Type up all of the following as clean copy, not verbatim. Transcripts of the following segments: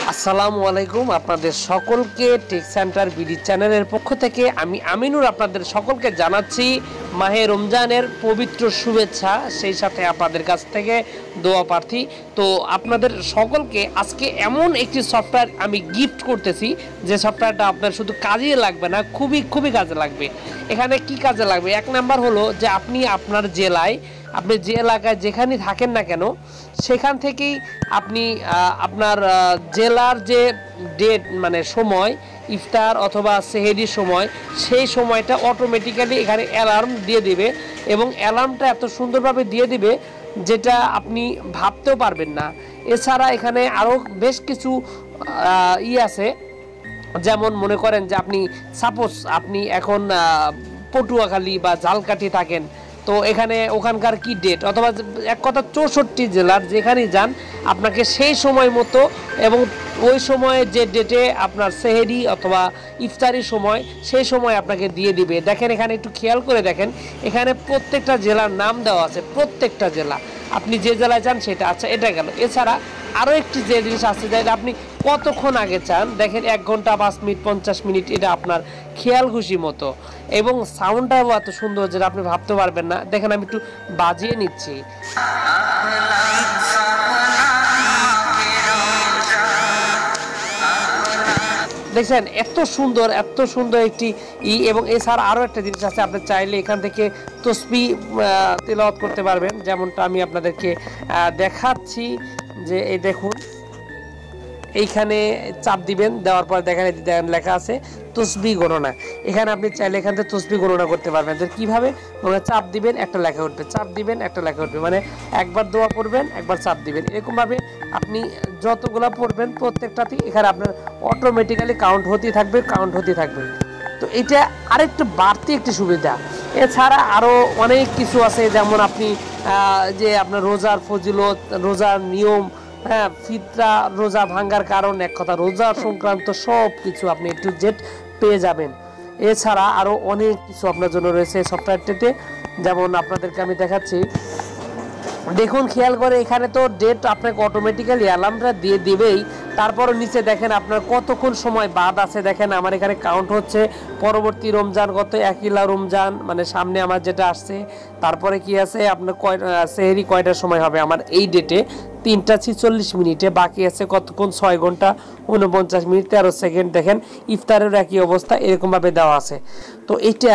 আসসালামু আলাইকুম আপনাদের সকলকে টেক সেন্টার বিডি চ্যানেলের পক্ষ থেকে আমি আমিনুর আপনাদের সকলকে জানাচ্ছি মাহে রমজানের পবিত্র শুভেচ্ছা, সেই সাথে আপনাদের কাছ থেকে দোয়া প্রার্থী। তো আপনাদের সকলকে আজকে এমন একটি সফটওয়্যার আমি গিফট করতেছি যে সফটওয়্যারটা আপনার শুধু কাজে লাগবে না, খুবই কাজে লাগবে। এখানে কি কাজে লাগবে? এক নাম্বার হলো যে আপনি আপনার জেলায়, আপনি যে এলাকায় যেখানে থাকেন না কেন সেখান থেকেই আপনি আপনার জেলার যে ডেট মানে সময় ইফতার অথবা সেহেরির সময়, সেই সময়টা অটোমেটিক্যালি এখানে অ্যালার্ম দিয়ে দিবে এবং অ্যালার্মটা এত সুন্দরভাবে দিয়ে দিবে যেটা আপনি ভাবতেও পারবেন না। এছাড়া এখানে আরও বেশ কিছু আছে, যেমন মনে করেন যে আপনি সাপোজ আপনি এখন পটুয়াখালী বা ঝালকাঠি থাকেন, তো এখানে ওখানকার কি ডেট অথবা এক কথা 64 জেলার যেখানেই যান আপনাকে সেই সময় মতো এবং ওই সময়ে যে ডেটে আপনার সেহেরি অথবা ইফতারির সময় সেই সময় আপনাকে দিয়ে দিবে। দেখেন এখানে একটু খেয়াল করে দেখেন, এখানে প্রত্যেকটা জেলার নাম দেওয়া আছে, প্রত্যেকটা জেলা আপনি যে জেলায় যান সেটা। আচ্ছা, এটা গেল। এছাড়া আরও একটি যে জিনিস আছে যে আপনি কতক্ষণ আগে চান, দেখেন 1 ঘন্টা 5 মিনিট 50 মিনিট, এটা আপনার খেয়াল খুশি মতো এবং সাউন্ডটাও এত সুন্দর যেটা আপনি ভাবতে পারবেন না। দেখেন আমি একটু বাজিয়ে নিচ্ছি। দেখছেন এত সুন্দর একটি এবং এছাড়া আরও একটা জিনিস আছে, আপনি চাইলে এখান থেকে তসবিহ তেলাওয়াত করতে পারবেন, যেমনটা আমি আপনাদেরকে দেখাচ্ছি। যে এই দেখুন এইখানে চাপ দিবেন, দেওয়ার পর দেখেন লেখা আছে তসবিহ গণনা। এখানে আপনি চাইলে এখান থেকে তসবিহ গণনা করতে পারবেন। তো কীভাবে? মানে চাপ দিবেন একটা লেখা উঠবে, চাপ দিবেন একটা লেখা উঠবে, মানে একবার দোয়া পড়বেন একবার চাপ দিবেন, এরকমভাবে আপনি যতগুলো পড়বেন প্রত্যেকটাতেই এখানে আপনার অটোমেটিক্যালি কাউন্ট হতেই থাকবে। তো এটা আরেকটু বাড়তি একটি সুবিধা। এছাড়া আরও অনেক কিছু আছে, যেমন আপনি যে আপনার রোজার ফজিলত, রোজার নিয়ম, হ্যাঁ, ফিতরা, রোজা ভাঙ্গার কারণ, এক কথা রোজা সংক্রান্ত সব কিছু আপনি একটু জেড পেয়ে যাবেন। এছাড়া আরও অনেক কিছু আপনার জন্য রয়েছে সফটওয়্যারটিতে, যেমন আপনাদেরকে আমি দেখাচ্ছি। দেখুন খেয়াল করে, এখানে তো ডেট আপনাকে অটোমেটিক্যালি অ্যালার্মটা দিয়ে দিবেই, তারপরও নিচে দেখেন আপনার কতক্ষণ সময় বাদ আছে। দেখেন আমার এখানে কাউন্ট হচ্ছে পরবর্তী রমজান, গত একইলা রমজান মানে সামনে আমার যেটা আসছে, তারপরে কি আছে আপনার সেহেরি কয়টার সময় হবে আমার এই ডেটে 3টা 46 মিনিটে, বাকি আছে কতক্ষণ 6 ঘন্টা 49 মিনিট 13 সেকেন্ড। দেখেন ইফতারের একই অবস্থা, এরকমভাবে দেওয়া আছে। তো এটা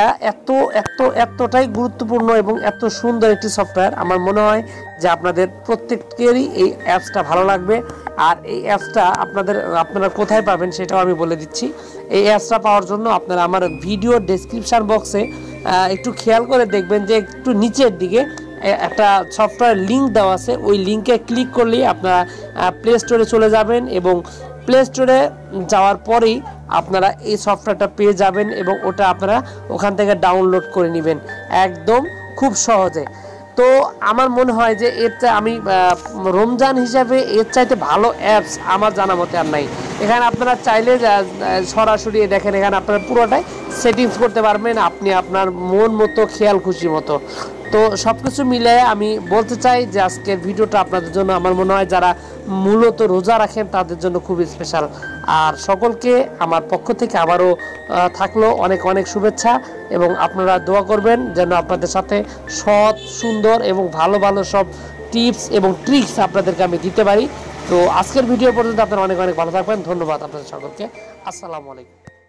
এতটাই গুরুত্বপূর্ণ এবং এত সুন্দর একটি সফটওয়্যার, আমার মনে হয় যে আপনাদের প্রত্যেকেরই এই অ্যাপসটা ভালো লাগবে। আর এই অ্যাপসটা আপনারা কোথায় পাবেন সেটাও আমি বলে দিচ্ছি। এই অ্যাপসটা পাওয়ার জন্য আপনারা আমার ভিডিও ডেসক্রিপশন বক্সে একটু খেয়াল করে দেখবেন যে একটু নিচের দিকে একটা সফটওয়্যার লিঙ্ক দেওয়া আছে, ওই লিঙ্কে ক্লিক করলেই আপনারা প্লে স্টোরে চলে যাবেন এবং প্লে স্টোরে যাওয়ার পরেই আপনারা এই সফটওয়্যারটা পেয়ে যাবেন এবং ওটা আপনারা ওখান থেকে ডাউনলোড করে নেবেন একদম খুব সহজে। তো আমার মনে হয় যে আমি রমজান হিসাবে এর চাইতে ভালো অ্যাপস আমার জানা মতে আর নাই। এখানে আপনারা চাইলে সরাসরি দেখেন, এখানে আপনারা পুরোটাই সেটিংস করতে পারবেন আপনি আপনার মন মতো, খেয়াল খুশি মতো। তো সব কিছু মিলে আমি বলতে চাই যে আজকের ভিডিওটা আপনাদের জন্য আমার মনে হয় যারা মূলত রোজা রাখেন তাদের জন্য খুবই স্পেশাল। আর সকলকে আমার পক্ষ থেকে আবারও থাকলো অনেক শুভেচ্ছা এবং আপনারা দোয়া করবেন যেন আপনাদের সাথে সৎ, সুন্দর এবং ভালো সব টিপস এবং ট্রিক্স আপনাদেরকে আমি দিতে পারি। তো আজকের ভিডিও পর্যন্ত আপনারা অনেক ভালো থাকবেন। ধন্যবাদ আপনাদের সকলকে। আসসালামু আলাইকুম।